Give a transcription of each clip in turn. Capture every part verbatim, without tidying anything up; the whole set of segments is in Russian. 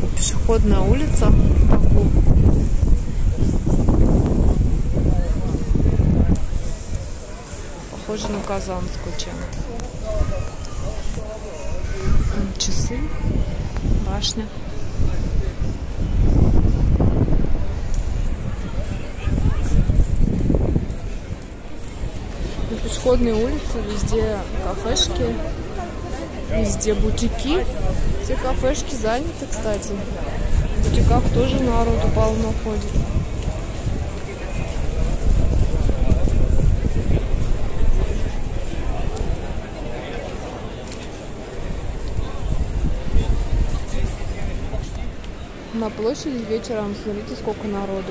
Пешеходная улица в Баку. Похоже на Казанскую чем-то. Часы, башня. На пешеходной улице везде кафешки, везде бутики. Все кафешки заняты, кстати. В бутиках тоже народу полно ходит. На площади вечером, смотрите, сколько народу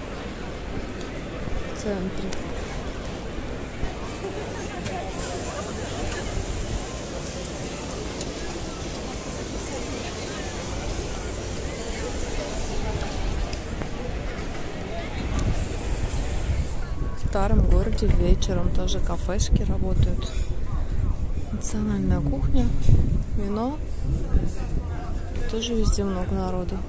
в центре. В старом городе вечером тоже кафешки работают. Национальная кухня, вино. Тоже везде много народу.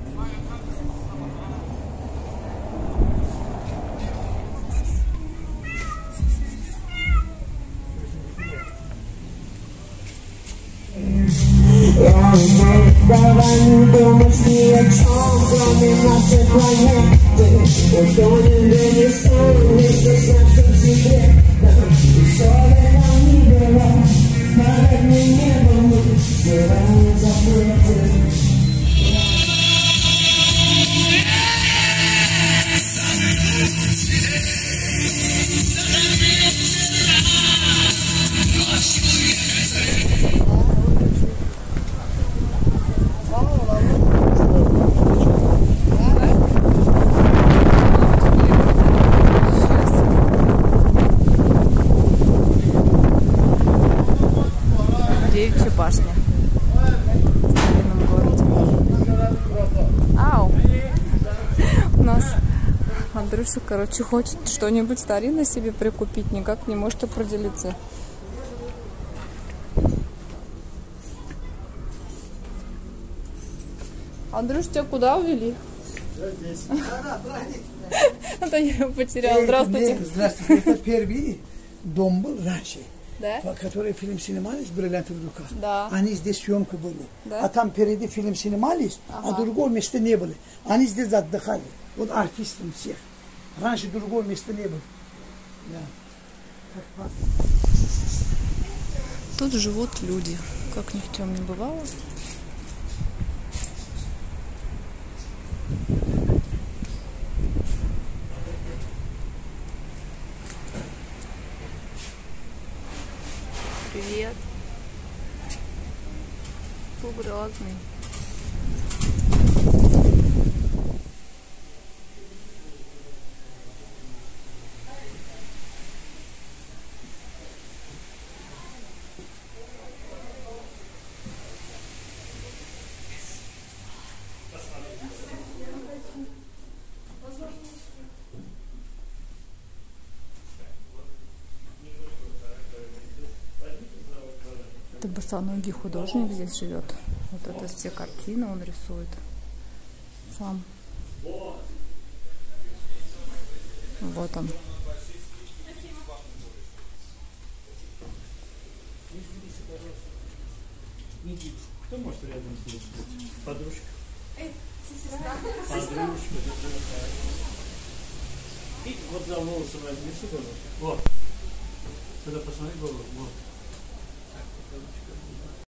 Девичья башня в старинном городе. Ау! У нас Андрюша, короче, хочет что-нибудь старинное себе прикупить, никак не может определиться. Андрюш, тебя куда увели? Здесь. Это я его потерял. Здравствуйте. Здравствуйте. Это первый дом был раньше. Да? Который фильм снимались, бриллиантовая рука. Да. Они здесь съемка были. Да? А там впереди фильм снимались, ага. а другого места не было. Они здесь отдыхали. Вот артистам всех. Раньше другого места не было. Да. Тут живут люди. Как ни в чем не бывало. Привет. Грозный. Это босоногий художник здесь живет. Вот это все картины он рисует сам. Вот он. Кто может рядом с ним? Подружка. Подружка. И вот за волосы возьми сюда. Вот. Сюда посмотри голову. Вот.